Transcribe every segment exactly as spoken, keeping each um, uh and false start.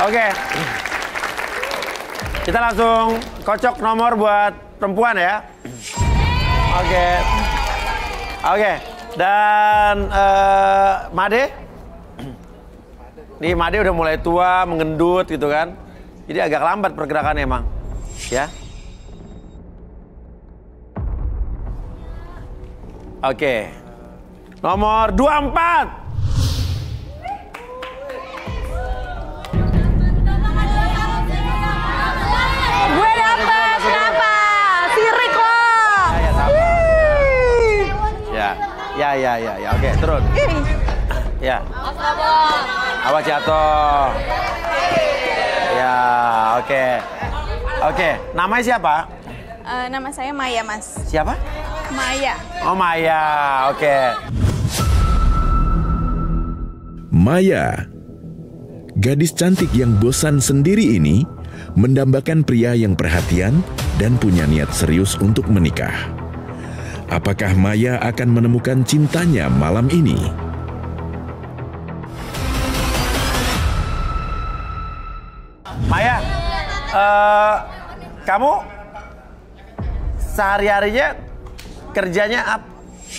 Oke. Kita langsung kocok nomor buat perempuan ya. Oke. Oke. Dan uh, Made. Nih Made udah mulai tua, mengendut gitu kan. Jadi agak lambat pergerakannya emang. Ya. Oke. Nomor dua puluh empat. Gue dapet, kenapa? Sirik loh. Ya, ya, ya, ya, ya. Oke, turun. Ya. Awas jatuh. Ya, oke. Oke, namanya siapa? Uh, nama saya Maya, Mas. Siapa? Maya. Oh, Maya. Oke. Maya. Gadis cantik yang bosan sendiri ini mendambakan pria yang perhatian dan punya niat serius untuk menikah. Apakah Maya akan menemukan cintanya malam ini? Maya, uh, kamu sehari-harinya kerjanya apa?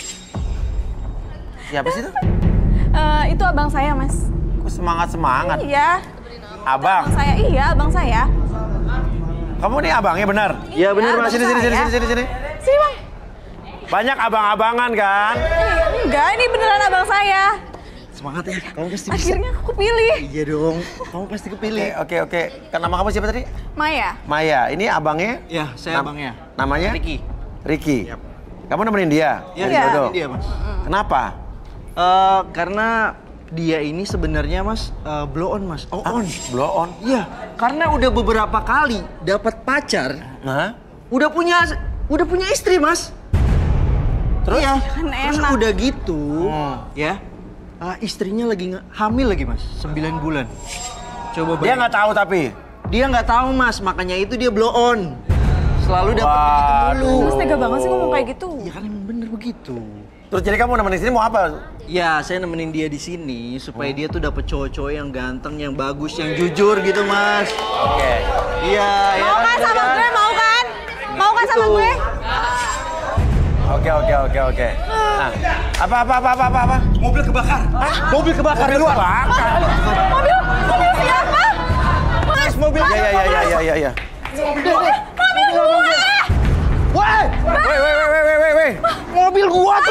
Siapa sih itu? Uh, itu abang saya, Mas. Kok semangat-semangat? Iya. Abang? Abang saya, iya abang saya. Kamu nih abangnya benar? Iya benar, Mas. Sini, sini, sini, sini, sini, sini. Sini, Bang. Banyak abang-abangan kan? Enggak, ini beneran abang saya. Semangat ya, kamu pasti bisa. Akhirnya aku pilih. Iya dong, kamu pasti kepilih. Oke, oke, oke. Kan nama kamu siapa tadi? Maya. Maya. Ini abangnya? Ya, saya Nam abangnya. Namanya? Ricky. Ricky. Yap. Kamu nemenin dia? Iya, Dari Dodo? ini dia, Mas. Kenapa? Uh, karena dia ini sebenarnya, Mas, uh, blow on, Mas. Oh, Ah, on. blow on? Iya, karena udah beberapa kali dapat pacar, Hah? udah punya udah punya istri, Mas. Terus? Iya. Kan Terus enak. udah gitu, Hmm. ya. Uh, istrinya lagi nge- hamil lagi, Mas, sembilan bulan. Coba Dia bayangin. nggak tahu tapi? Dia nggak tahu, Mas, makanya itu dia blow on. Selalu dapat Waduh. begitu mulu. Mas tega banget sih ngomong kayak gitu. Ya kan emang bener begitu. Terus jadi kamu nemenin sini mau apa? Ya, saya nemenin dia di sini supaya dia tuh dapet cowok-cowok yang ganteng, yang bagus, yang jujur gitu, Mas. Oke. Iya, ya. Mau kan sama gue, mau kan? Mau kan sama gue? Oke, oke, oke, oke. Nah, apa, apa, apa, apa, apa, apa? Mobil kebakar. Mobil kebakar di luar. Bakar. Mobil, mobil siapa? Mas, Mobil. Ya, ya, ya, ya, ya, ya, ya. mobil gue! Woi, Weh, weh, weh, weh, weh, weh. mobil gua tuh.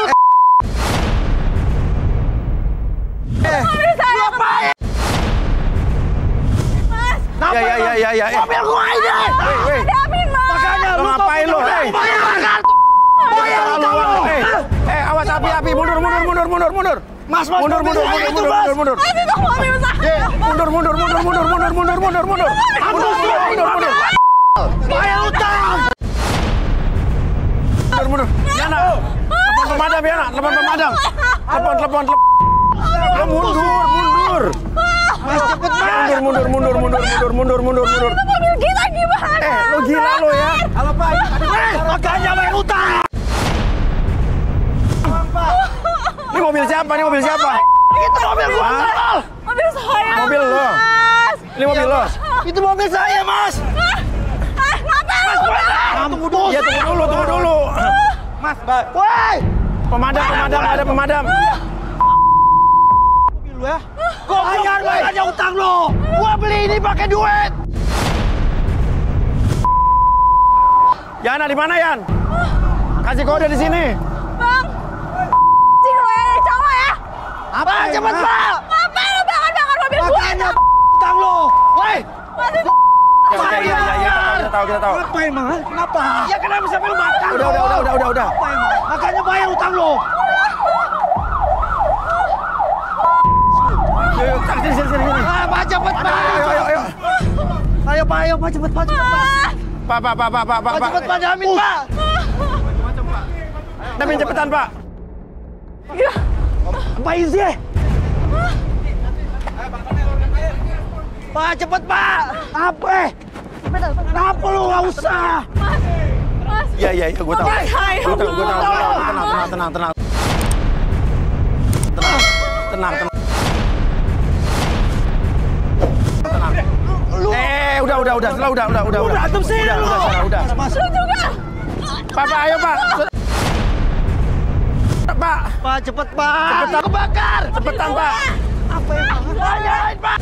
Eh, Mobil saya! Mas, ya, ya, ya, ya, ya. Mobil gua ini. Weh, weh. hadamin, Mas! Makanya Lo ngapain lo, hei? Bayar bakar. Bayar lo, hei. Eh, awas api, api. Mundur, mundur, mundur, mundur, mundur. Mas, mas, Mundur, mobil mundur, saya mundur, itu, mundur, Mas. mundur, mundur. Mas, itu mobil saya! Mundur, mundur, mundur, mundur, mundur, mundur, mundur, mundur. Mundur, mundur, mundur, mundur. Bayar utang. Mundur, mundur. Yana, telepon pemadam, Yana. Telepon pemadam. Telepon, telepon, telepon. Lo mundur, mundur. Mas, cepet, Mas. Mundur, mundur, mundur, mundur, mundur, mundur, mundur. Itu mobil kita gimana? Eh, lo gila lo ya. Halo, Pak. Eh, makanya bayar utang. Ini mobil siapa? Ini mobil siapa? Itu mobil gua. Hah? Mas. Mobil saya, Mobil lo. Mas! Ini mobil lo. Itu mobil saya, Mas. Ah, ngapain lu? Tunggu dulu. Iya, tunggu dulu, tunggu dulu. Mas, Mbak. Woi. Pemadam, pemadam, ada pemadam. Mobil lu ya. Kok bayar bayarnya utang lo? Gua beli ini pakai duit. Yana, di mana, Yan? Kasih kode di sini. Bang! Cing lo ya, cowok ya? Apa? Cepet, Pak. Ngapain lu bakar-bakar mobil gue? Makanya utang lo. Woi. Mas, itu... Ya, oke, iya, iya, iya, kita tahu, kita tahu, kita tahu. Apa emang? Kenapa? Ya kenapa sampai lu makan? Udah, udah, udah, udah, udah, udah. Apa emang? Makanya bayar utang lo. Yuk, yuk, sini, sini, sini, sini. Ah, Pak, cepet, Pak. Ayo, ayo, ayo. Ayo, Pak, ayo, Pak, cepet, Pak, cepet, Pak. Pak, pak, pak, pak, pak, Pak, pak. cepet, Pak, jamin, Pak. Jamin cepetan, Pak. Apa sih? Pak, cepet, Pak. Apa? Kenapa lu nggak usah? Mas, Mas. Iya, iya, iya, gue tahu. Mas, saya Gue tahu, gue tahu. belum. Tenang, tenang, tenang, tenang. Tenang, tenang, tenang. Tenang. Lu. Eh, udah, udah, udah, udah, udah, udah, udah. Lu berantem sih, udah, lu. udah, udah, udah. Lu juga. Pak, Pak, ayo Pak. Pak, Pak, cepet Pak. cepetan kebakar. Cepetan Pak. Apa yang tanyain, Pak?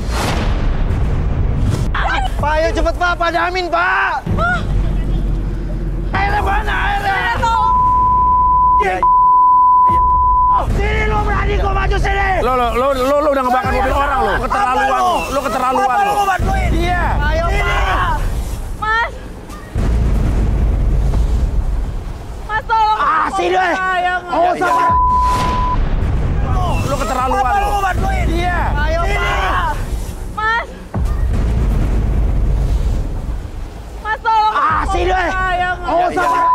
Pak, ayo cepet Pak, padamin Pak. Airnya mana airnya? Ya, Sini lu berani gua maju sini. lo, lo, lo, lo, lo udah ngebakar mobil orang lo. Keterlaluan lo. Lo keterlaluan Apa lo. lu bantuin? Iya. Ayo Pak. Mas. Mas tolong. Ah, sini deh. Saya, Mas. Oh, Ya, sama. Lo keterlaluan Apa lu lo. bantuin? Iya. Ayo Sini. Pak. Mas. Mas tolong. Ah, sini deh. Saya, Mas. Oh, iya. sama.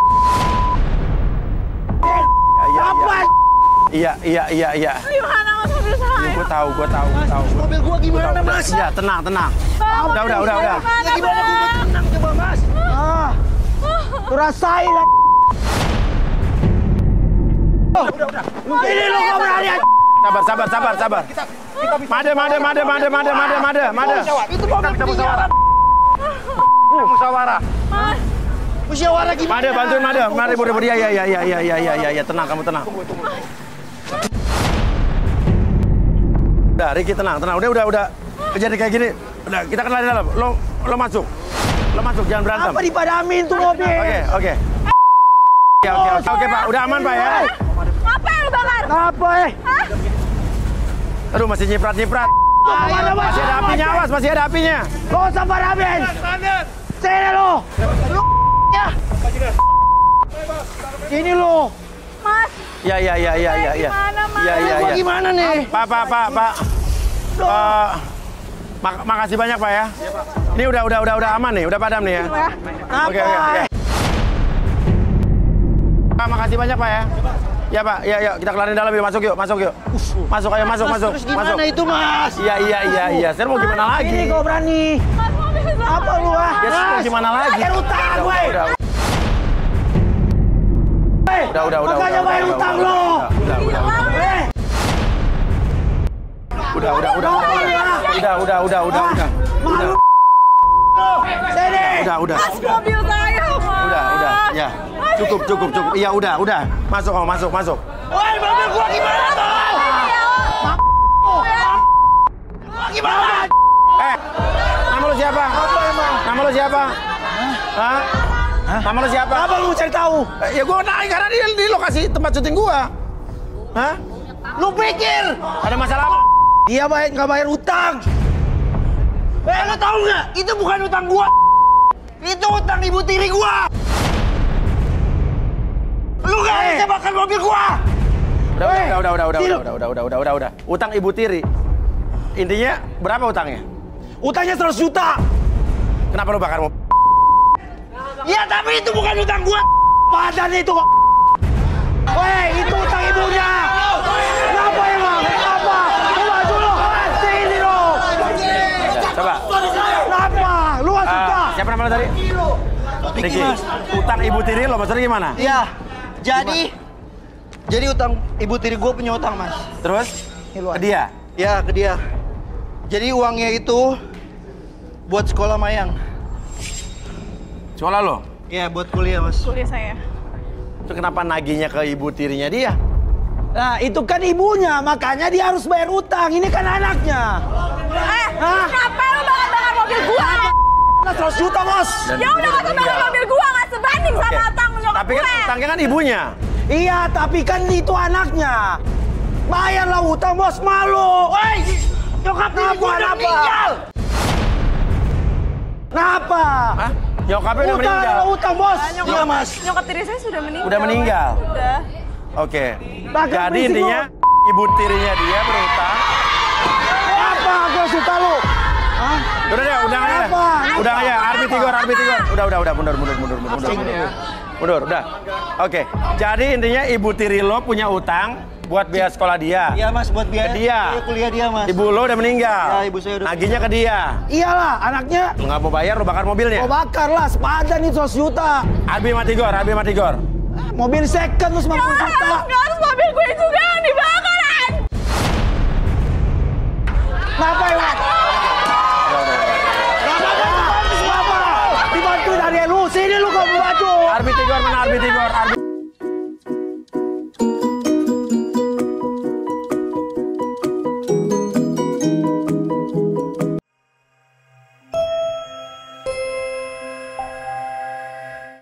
Iya, iya, Apa? iya, iya, iya, iya. Gimana Mas mobil saya? Gue tahu, gue tahu, gue tahu. Mobil gua gimana Udah, Mas? Iya, tenang, tenang. Tolong, Udah, udah, udah, udah. Gimana, Ya gimana gua Bang? tenang coba Mas? Ah. Lu rasain lah. Sini lu gua berani. Sabar, sabar, sabar, sabar. Made, made, made, made, made, made, made, made. Itu mobil Kita musyawarah. ketinggalan. Kita musyawarah. Mas. Musyawarah gimana? Made, bantuin Made. Made, budi, budi, ya, ya, ya, ya, ya, ya, ya, ya, ya, tenang, kamu tenang. Udah, Ricky tenang, tenang. Udah, udah, udah. Kejadian kayak gini. Udah, kita kenal di dalam. Lo, lo masuk. Lo masuk, jangan berantem. Apa dipadamin tuh mobil? Oke, oke. Oke, oke, oke, oke, Pak. Udah aman, Pak ya. Ngapain lu bakar? Kenapa eh? Aduh, masih nyiprat-nyiprat. Mana Masih ada apinya, awas, masih ada apinya. Lu sama Raben. Sini lu. Lu ya. Sini lu. Mas. Ya, ya, ya, ya, ya, ya. Gimana, Mas? Ya, ya, Gua ya. gimana nih? Pak, Pak, Pak, Pak. Eh, mak- makasih banyak, Pak ya. Ini udah, udah, udah, udah aman nih, udah padam nih ya. Oke, oke, oke. Pak, makasih banyak, Pak ya. Ya, Pak. Ya, yuk, kita kelarin dalam yuk. Masuk yuk, masuk yuk. Masuk, ayo, masuk, Mas, masuk. terus gimana Masuk. itu Mas? Iya, iya, iya, iya. Saya mau gimana lagi? Ini kau berani. Mas mobil saya. Apa lu ah? Ya, saya mau gimana lagi? Bayar utang, Udah, weh. udah, udah, udah, udah, Makanya udah, bayar udah, utang udah, lu. udah, udah, udah. Eh, Udah, udah, udah, udah, udah, udah, udah, udah, udah, malu. Sini. udah, udah, Mas mobil saya, Mas. udah, udah, ya, cukup, cukup, cukup, iya, udah, udah, masuk, oh, masuk, masuk. Woi, mobil gua gimana tuh? Gimana? Eh, nama lu siapa? Apa emang? Nama lu siapa? Hah? Nama lu siapa? Apa lu cari tahu? Eh, ya gua naik karena di, di lokasi tempat syuting gua. Hah? Lu pikir Ada masalah apa? dia bayar nggak bayar utang? Eh, lu tahu nggak? Itu bukan utang gua. Itu utang ibu tiri gua. Lu nggak bisa bakar mobil gua. Udah, Eh, udah, udah, udah, udah, Sil. udah, udah, udah, udah, udah, udah. Utang ibu tiri. Intinya berapa utangnya? Utangnya seratus juta. Kenapa lu bakar mobil? Ya tapi itu bukan utang gua. Padan itu kok. Weh, itu utang ibunya. Kenapa emang? Kenapa? Lu maju lu. Sini lu. Coba. Kenapa? Lu nggak suka? Ah, siapa nama lu tadi? Ricky. Utang ibu tiri lo maksudnya gimana? Iya. Jadi jadi utang ibu tiri gua punya utang Mas. Terus? Ke dia? Ya ke dia. Jadi uangnya itu buat sekolah Mayang. Sekolah lo? Ya buat kuliah Mas. Kuliah saya. Itu kenapa nagihnya ke ibu tirinya dia? Nah, itu kan ibunya, makanya dia harus bayar utang. Ini kan anaknya. Eh, Hah? ngapain lu bakar-bakar mobil gua? Nah, seratus juta, Bos. Dan Ya udah dia nggak usah bakar meninggal. mobil gua, nggak sebanding sama Oke. utang nyokap Tapi kan gue. utangnya kan ibunya. Iya, tapi kan itu anaknya. Bayarlah utang, Bos. Malu. Woi, nyokap tiri gua udah meninggal. Kenapa? Hah? Nyokapnya udah Utang, meninggal. utang, Bos. Nyokap, Iya, Mas. Nyokap tiri saya sudah meninggal. Udah meninggal? Udah. Oke. Bahkan Jadi berisik intinya ibu tirinya dia berutang. Apa? Gua suka lu. Hah? Udah deh, udah aja. Apa? Udah aja, Arbi Tigor, Arbi Tigor. Udah, udah, udah, mundur, mundur, mundur, mundur, mundur. Mundur, mundur udah. Oke. Jadi intinya ibu tiri lo punya utang buat biaya sekolah dia. Iya Mas buat biaya Ke dia. biaya kuliah dia Mas. Ibu lo udah meninggal. Ya, ibu saya udah Nagihnya ke dia. Iyalah, anaknya. Lo nggak mau bayar, lo bakar mobilnya. Gua bakar lah, sepadan nih seratus juta. Arbi sama Tigor, Arbi sama Tigor. Mobil second tuh sembilan puluh juta. Nggak harus mobil gue juga yang dibakar, An. Kenapa ya? Udah, udah, udah. Kenapa Arbi Tigor, mana Arbi Tigor? Arbi